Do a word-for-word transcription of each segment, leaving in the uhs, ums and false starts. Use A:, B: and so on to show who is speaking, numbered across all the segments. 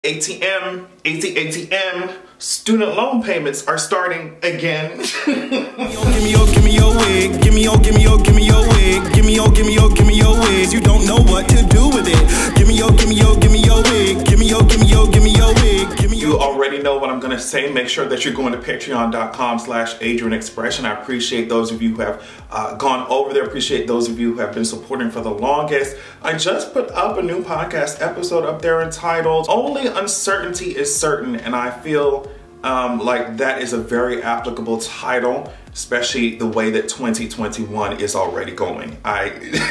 A: A T M, A T A T M, student loan payments are starting again.
B: Give me your, give me your wig. Give me your, give me your, give me your wig. Give me your, give me your, give me your wigs. You don't know what to do with it. Give me your, give me your, give me your wig. Give me your, give me your, give me your wig. Give me your.
A: You already know what I'm gonna say. Make sure that you're going to patreon dot com slash Adrian Expression. I appreciate those of you who have uh, gone over there. Appreciate those of you who have been supporting for the longest. I just put up a new podcast episode up there entitled Only Uncertainty is Certain, and I feel um, like that is a very applicable title, especially the way that twenty twenty-one is already going. I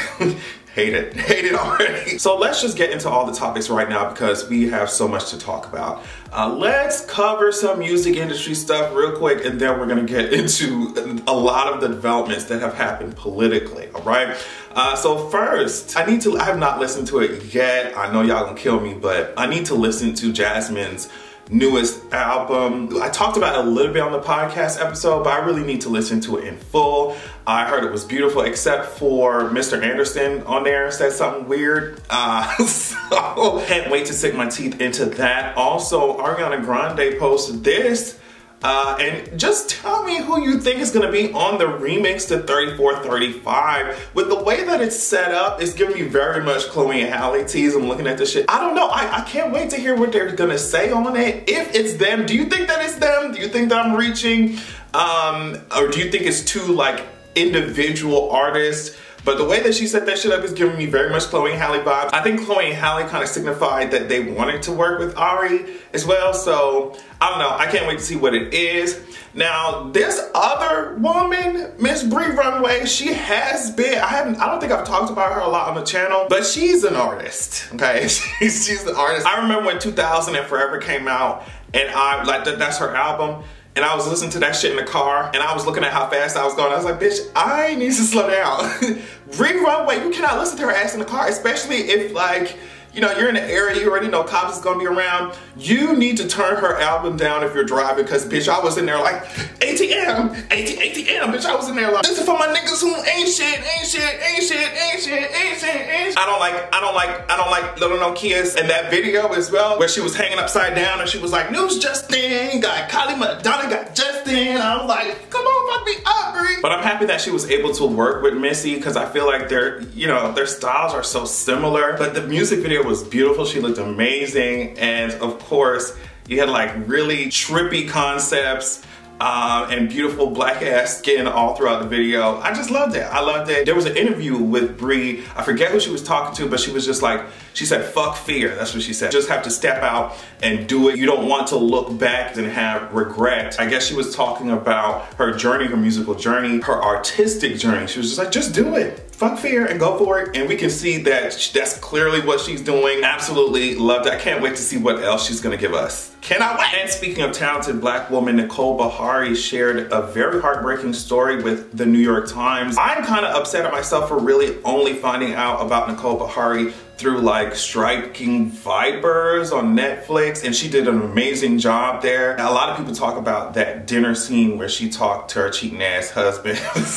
A: hate it, hate it already. So let's just get into all the topics right now because we have so much to talk about. Uh, let's cover some music industry stuff real quick, and then we're gonna get into a lot of the developments that have happened politically, all right? Uh, so first, I need to, I have not listened to it yet. I know y'all gonna kill me, but I need to listen to Jasmine's newest album. I talked about it a little bit on the podcast episode, but I really need to listen to it in full. I heard it was beautiful, except for Mister Anderson on there said something weird. Uh, so can't wait to sink my teeth into that. Also, Ariana Grande posted this. Uh, and just tell me who you think is gonna be on the remix to thirty-four thirty-five. With the way that it's set up, it's giving me very much Chloe and Halle tease. I'm looking at this shit. I don't know, I, I can't wait to hear what they're gonna say on it. If it's them, do you think that it's them? Do you think that I'm reaching? Um, or do you think it's two like individual artists? But the way that she set that shit up is giving me very much Chloe and Halle vibes. I think Chloe and Halle kind of signified that they wanted to work with Ari as well. So I don't know, I can't wait to see what it is. Now, this other woman, Miss Bree Runway, she has been, I haven't, I don't think I've talked about her a lot on the channel, but she's an artist, okay? she's, she's an artist. I remember when two thousand and Forever came out, and I, like, that, that's her album. And I was listening to that shit in the car, and I was looking at how fast I was going. I was like, bitch, I need to slow down. Bree Runway, you cannot listen to her ass in the car, especially if, like, you know, you're in an area, you already know cops is gonna be around. You need to turn her album down if you're driving, because, bitch, I was in there like, A T M, A T M, bitch, I was in there like, this is for my niggas who ain't shit, ain't shit, ain't shit, ain't shit, ain't shit, ain't shit. I don't like, I don't like, I don't like Little No Kids. And that video as well, where she was hanging upside down and she was like, News Justin, got Kylie Madonna, got Justin. I was like, come on, fuck me up, Bree. But I'm happy that she was able to work with Missy, because I feel like their, you know, their styles are so similar. But the music video was beautiful. She looked amazing. And of course, you had like really trippy concepts um, and beautiful black ass skin all throughout the video. I just loved it. I loved it. There was an interview with Bree. I forget who she was talking to, but she was just like, she said, fuck fear. That's what she said. Just have to step out and do it. You don't want to look back and have regret. I guess she was talking about her journey, her musical journey, her artistic journey. She was just like, just do it. Fuck fear and go for it. And we can see that that's clearly what she's doing. Absolutely loved it. I can't wait to see what else she's gonna give us. Cannot wait. And speaking of talented black woman, Nicole Beharie shared a very heartbreaking story with the New York Times. I'm kind of upset at myself for really only finding out about Nicole Beharie through like Striking Vipers on Netflix, and she did an amazing job there. Now, a lot of people talk about that dinner scene where she talked to her cheating ass husband.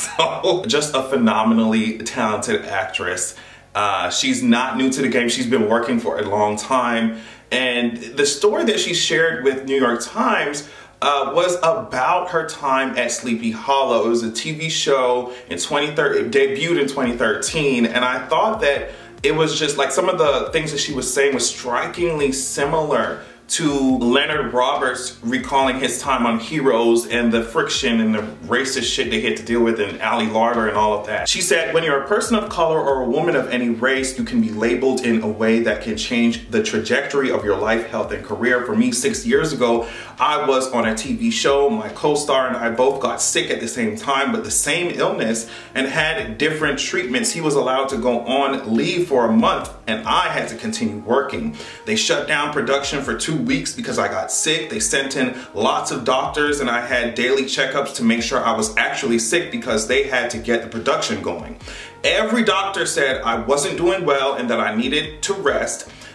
A: So just a phenomenally talented actress. Uh, she's not new to the game. She's been working for a long time. And the story that she shared with New York Times Uh, was about her time at Sleepy Hollow. It was a T V show in twenty thirteen, it debuted in twenty thirteen, and I thought that it was just like some of the things that she was saying was strikingly similar to Leonard Roberts recalling his time on Heroes and the friction and the racist shit they had to deal with in Ali Larter and all of that. She said, when you're a person of color or a woman of any race, you can be labeled in a way that can change the trajectory of your life, health, and career. For me, six years ago, I was on a T V show. My co-star and I both got sick at the same time, but the same illness, and had different treatments. He was allowed to go on leave for a month, and I had to continue working. They shut down production for two weeks because I got sick. They sent in lots of doctors, and I had daily checkups to make sure I was actually sick because they had to get the production going. Every doctor said I wasn't doing well and that I needed to rest.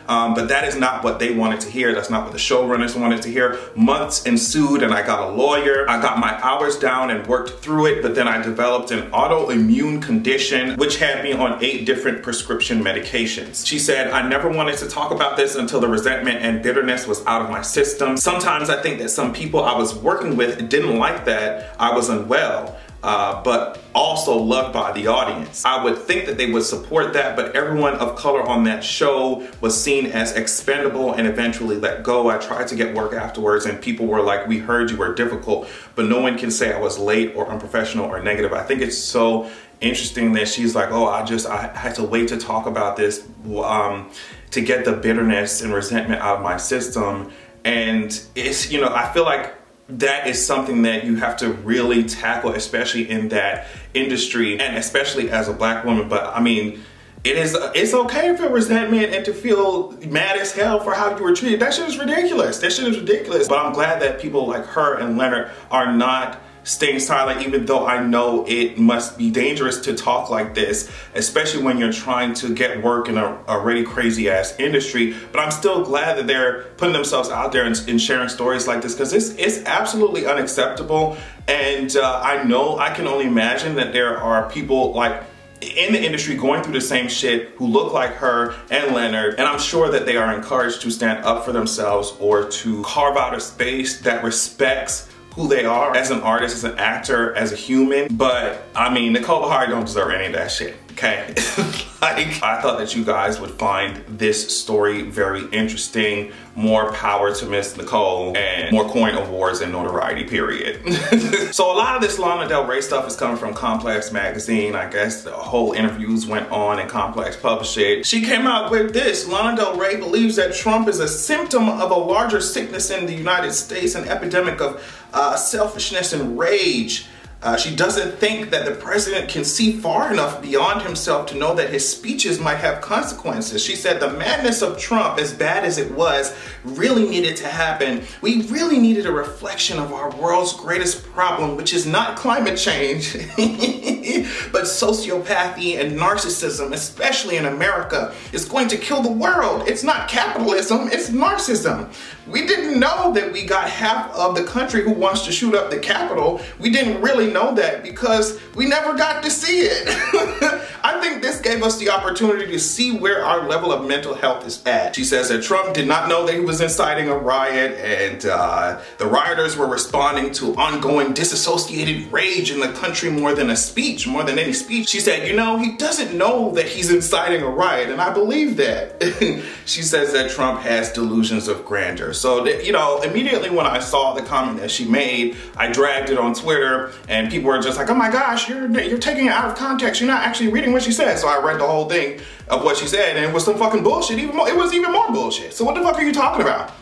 A: Um, but that is not what they wanted to hear. That's not what the showrunners wanted to hear. Months ensued and I got a lawyer. I got my hours down and worked through it, but then I developed an autoimmune condition which had me on eight different prescription medications. She said, I never wanted to talk about this until the resentment and bitterness was out of my system. Sometimes I think that some people I was working with didn't like that I was unwell. Uh, but also loved by the audience. I would think that they would support that, but everyone of color on that show was seen as expendable and eventually let go. I tried to get work afterwards and people were like, we heard you were difficult, but no one can say I was late or unprofessional or negative. I think it's so interesting that she's like, oh, I just, I had to wait to talk about this um, to get the bitterness and resentment out of my system. And it's, you know, I feel like that is something that you have to really tackle, especially in that industry and especially as a black woman. But I mean, it is, it's okay to feel resentment and to feel mad as hell for how you were treated. That shit is ridiculous. That shit is ridiculous. But I'm glad that people like her and Leonard are not staying silent, even though I know it must be dangerous to talk like this, especially when you're trying to get work in a already crazy ass industry. But I'm still glad that they're putting themselves out there and, and sharing stories like this, because it's, it's absolutely unacceptable. And uh, I know, I can only imagine that there are people like in the industry going through the same shit who look like her and Leonard, and I'm sure that they are encouraged to stand up for themselves or to carve out a space that respects who they are as an artist, as an actor, as a human. But I mean, Nicole Beharie don't deserve any of that shit, okay? Like, I thought that you guys would find this story very interesting. More power to Miss Nicole, and more coin awards and notoriety, period. So a lot of this Lana Del Rey stuff is coming from Complex Magazine. I guess the whole interviews went on and Complex published it. She came out with this: Lana Del Rey believes that Trump is a symptom of a larger sickness in the United States, an epidemic of uh, selfishness and rage. Uh, she doesn't think that the president can see far enough beyond himself to know that his speeches might have consequences. She said the madness of Trump, as bad as it was, really needed to happen. We really needed a reflection of our world's greatest problem, which is not climate change, but sociopathy and narcissism, especially in America. It's going to kill the world. It's not capitalism, it's narcissism. We didn't know that we got half of the country who wants to shoot up the Capitol. We didn't really know that because we never got to see it. I think this gave us the opportunity to see where our level of mental health is at. She says that Trump did not know that he was inciting a riot, and uh, the rioters were responding to ongoing disassociated rage in the country more than a speech, more than any speech. She said, you know, he doesn't know that he's inciting a riot, and I believe that. She says that Trump has delusions of grandeur. So, that, you know, immediately when I saw the comment that she made, I dragged it on Twitter, and people were just like, oh my gosh, you're, you're taking it out of context. You're not actually reading what she said. So I read the whole thing of what she said, and it was some fucking bullshit. Even more, it was even more bullshit. So what the fuck are you talking about?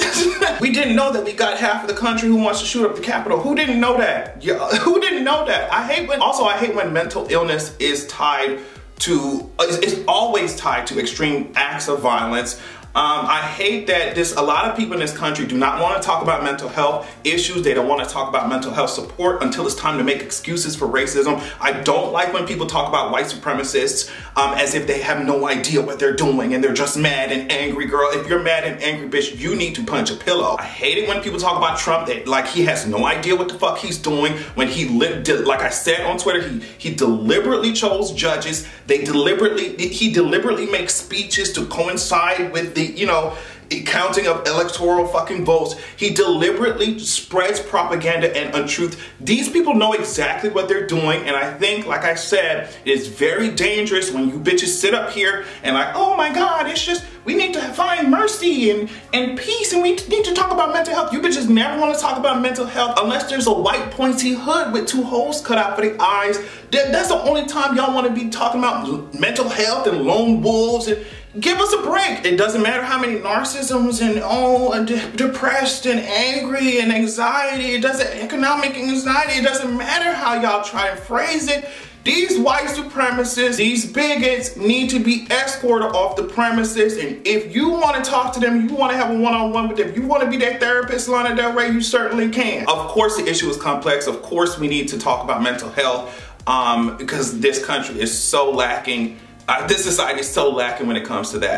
A: We didn't know that we got half of the country who wants to shoot up the Capitol. Who didn't know that? Yeah, who didn't know that? I hate when, also I hate when mental illness is tied to, it's always tied to extreme acts of violence. Um, I hate that this, a lot of people in this country do not want to talk about mental health issues. They don't want to talk about mental health support until it's time to make excuses for racism. I don't like when people talk about white supremacists um, as if they have no idea what they're doing and they're just mad and angry. Girl, if you're mad and angry, bitch, you need to punch a pillow. I hate it when people talk about Trump that like he has no idea what the fuck he's doing when he, like I said on Twitter, he, he deliberately chose judges. They deliberately, he deliberately makes speeches to coincide with the, you know, counting of electoral fucking votes. He deliberately spreads propaganda and untruth. These people know exactly what they're doing, and I think, like I said, it's very dangerous when you bitches sit up here and like, oh my God, it's just, we need to find mercy and, and peace, and we need to talk about mental health. You bitches never want to talk about mental health unless there's a white pointy hood with two holes cut out for the eyes. That, that's the only time y'all want to be talking about mental health and lone wolves. And give us a break. It doesn't matter how many narcissisms and oh, and de depressed and angry and anxiety. It doesn't, economic anxiety. It doesn't matter how y'all try to phrase it. These white supremacists, these bigots need to be escorted off the premises. And if you want to talk to them, you want to have a one-on-one with them, you want to be their therapist, Lana Del Rey, you certainly can. Of course, the issue is complex. Of course, we need to talk about mental health um, because this country is so lacking. Uh, this society is so lacking when it comes to that.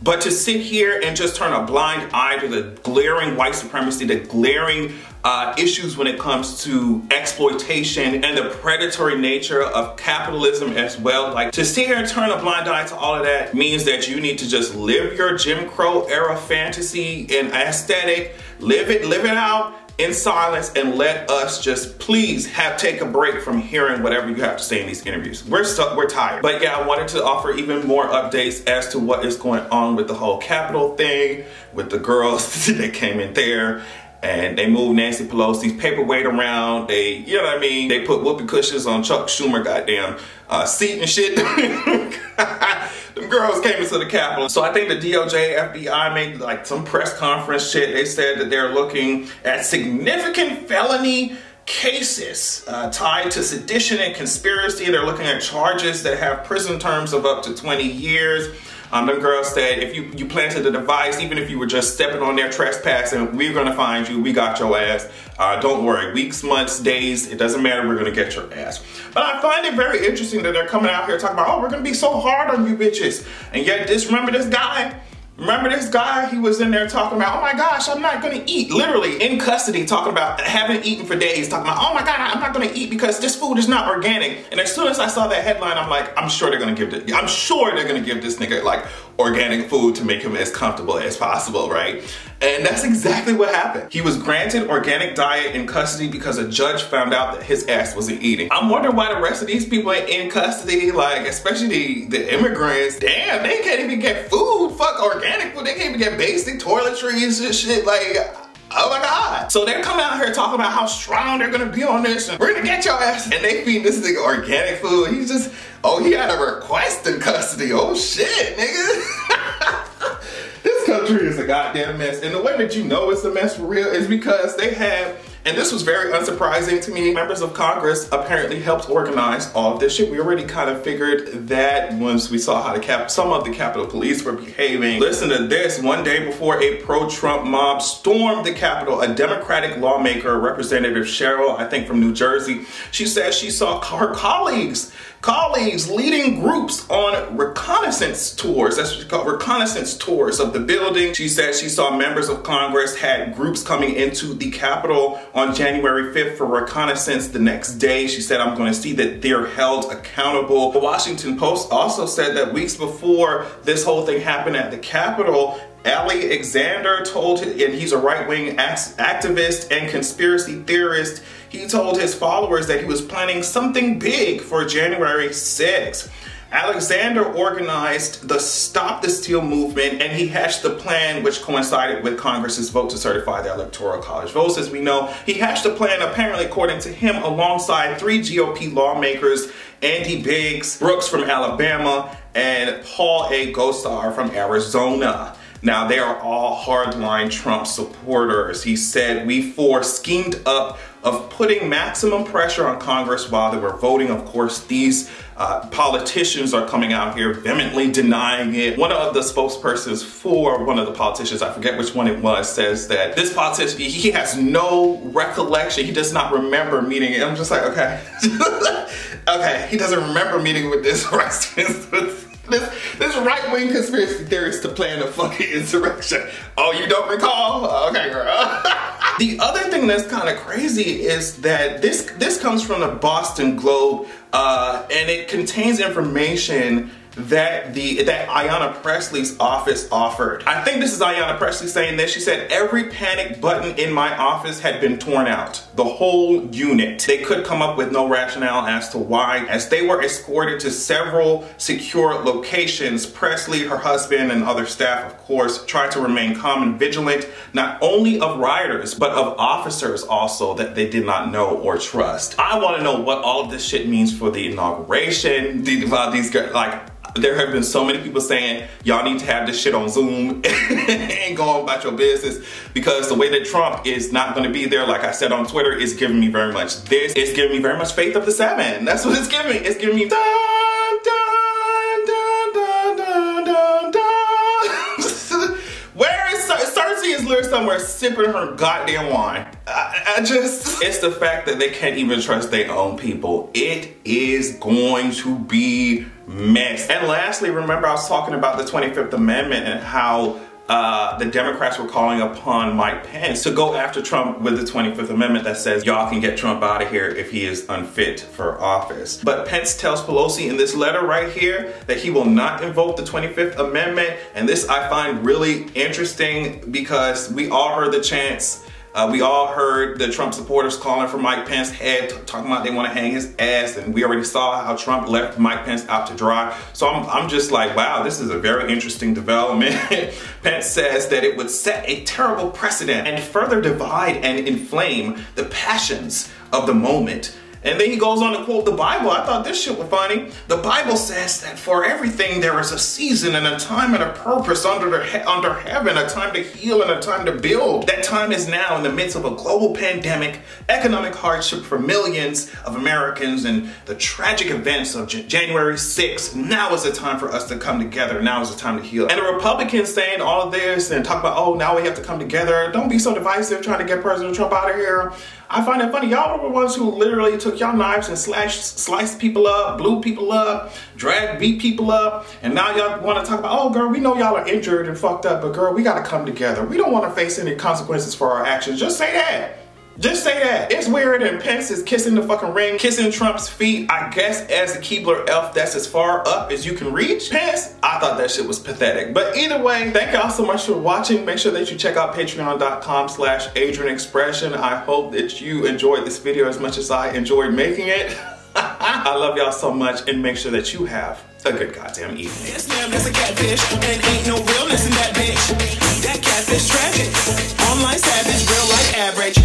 A: But to sit here and just turn a blind eye to the glaring white supremacy, the glaring uh, issues when it comes to exploitation and the predatory nature of capitalism as well. Like, to sit here and turn a blind eye to all of that means that you need to just live your Jim Crow era fantasy and aesthetic, live it, live it out in silence, and let us just please have take a break from hearing whatever you have to say in these interviews. We're stuck, we're tired. But yeah, I wanted to offer even more updates as to what is going on with the whole Capitol thing, with the girls that came in there and they moved Nancy Pelosi's paperweight around. They, you know what I mean? They put whoopee cushions on Chuck Schumer goddamn uh, seat and shit. Them girls came into the Capitol. So I think the D O J, F B I made like some press conference shit. They said that they're looking at significant felony cases uh, tied to sedition and conspiracy. They're looking at charges that have prison terms of up to twenty years. Um, them girls said, if you, you planted a device, even if you were just stepping on their trespassing, we're gonna find you, we got your ass. Uh, don't worry, weeks, months, days, it doesn't matter, we're gonna get your ass. But I find it very interesting that they're coming out here talking about, oh, we're gonna be so hard on you bitches. And yet, just remember this guy? Remember this guy? He was in there talking about, oh my gosh, I'm not gonna eat. Literally in custody, talking about haven't eaten for days, talking about, oh my God, I'm not gonna eat because this food is not organic. And as soon as I saw that headline, I'm like, I'm sure they're gonna give it, I'm sure they're gonna give this nigga like organic food to make him as comfortable as possible, right? And that's exactly what happened. He was granted organic diet in custody because a judge found out that his ass wasn't eating. I'm wondering why the rest of these people are in custody, like especially the, the immigrants. Damn, they can't even get food. Fuck organic food. They can't even get basic toiletries and shit. Like, oh my God. So they're coming out here talking about how strong they're gonna be on this and we're gonna get your ass. And they feed this nigga organic food. He's just, oh, he had a request in custody. Oh shit, nigga. This country is a goddamn mess. And the way that you know it's a mess for real is because they have, and this was very unsurprising to me, members of Congress apparently helped organize all of this shit. We already kind of figured that once we saw how the cap some of the Capitol Police were behaving. Listen to this. One day before a pro-Trump mob stormed the Capitol, a Democratic lawmaker, Representative Cheryl, I think from New Jersey, she says she saw her colleagues colleagues leading groups on reconnaissance tours. That's what she called reconnaissance tours of the building. She said she saw members of Congress had groups coming into the Capitol on January fifth for reconnaissance the next day. She said, I'm going to see that they're held accountable. The Washington Post also said that weeks before this whole thing happened at the Capitol, Alexander told, and he's a right-wing activist and conspiracy theorist, he told his followers that he was planning something big for January sixth. Alexander organized the Stop the Steal movement, and he hatched the plan which coincided with Congress's vote to certify the Electoral College votes. As we know, he hatched a plan, apparently according to him, alongside three G O P lawmakers, Andy Biggs, Brooks from Alabama, and Paul A. Gosar from Arizona. Now, they are all hardline Trump supporters. He said, we four schemed up of putting maximum pressure on Congress while they were voting. Of course, these uh, politicians are coming out here vehemently denying it. One of the spokespersons for one of the politicians, I forget which one it was, says that this politician, he has no recollection. He does not remember meeting it. I'm just like, okay. Okay, he doesn't remember meeting with this This, this right-wing conspiracy theorist to plan a fucking insurrection. Oh, you don't recall? Okay, girl. The other thing that's kind of crazy is that this this comes from the Boston Globe, uh, and it contains information that the that Ayanna Pressley's office offered. I think this is Ayanna Pressley saying this. She said, every panic button in my office had been torn out. The whole unit. They could come up with no rationale as to why. As they were escorted to several secure locations, Pressley, her husband, and other staff, of course, tried to remain calm and vigilant, not only of rioters, but of officers also that they did not know or trust. I want to know what all of this shit means for the inauguration. These, uh, these guys, like, there have been so many people saying, y'all need to have this shit on Zoom and go on about your business, because the way that Trump is not gonna be there, like I said on Twitter, is giving me very much this. It's giving me very much Faith of the Seven. That's what it's giving me. It's giving me dun, dun, dun, dun, dun, dun, dun. Where is Cer Cersei is literally somewhere sipping her goddamn wine. I, I just, it's the fact that they can't even trust their own people. It is going to be mess. And lastly, remember I was talking about the twenty-fifth Amendment and how Uh, the Democrats were calling upon Mike Pence to go after Trump with the twenty-fifth Amendment that says y'all can get Trump out of here if he is unfit for office. But Pence tells Pelosi in this letter right here that he will not invoke the twenty-fifth Amendment, and this I find really interesting because we all heard the chants. Uh, we all heard the Trump supporters calling for Mike Pence's head, talking about they want to hang his ass, and we already saw how Trump left Mike Pence out to dry. So I'm, I'm just like, wow, this is a very interesting development. Pence says that it would set a terrible precedent and further divide and inflame the passions of the moment. And then he goes on to quote the Bible. I thought this shit was funny. The Bible says that for everything there is a season and a time and a purpose under the he under heaven, a time to heal and a time to build. That time is now in the midst of a global pandemic, economic hardship for millions of Americans, and the tragic events of J January sixth. Now is the time for us to come together. Now is the time to heal. And the Republicans saying all of this and talk about, oh, now we have to come together. Don't be so divisive trying to get President Trump out of here. I find it funny. Y'all were the ones who literally took y'all knives and slashed, sliced people up, blew people up, dragged, beat people up. And now y'all want to talk about, oh, girl, we know y'all are injured and fucked up, but girl, we got to come together. We don't want to face any consequences for our actions. Just say that. Just say that. It's weird, and Pence is kissing the fucking ring, kissing Trump's feet. I guess as a Keebler elf, that's as far up as you can reach. Pence, I thought that shit was pathetic. But either way, thank y'all so much for watching. Make sure that you check out patreon.com slash Adrian Expression. I hope that you enjoyed this video as much as I enjoyed making it. I love y'all so much, and make sure that you have a good goddamn evening.
B: Yes, ma'am, that's a catfish, and ain't no realness in that bitch. That catfish tragic. Online savage, real life average.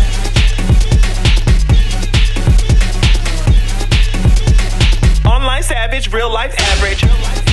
B: Online savage, real life average.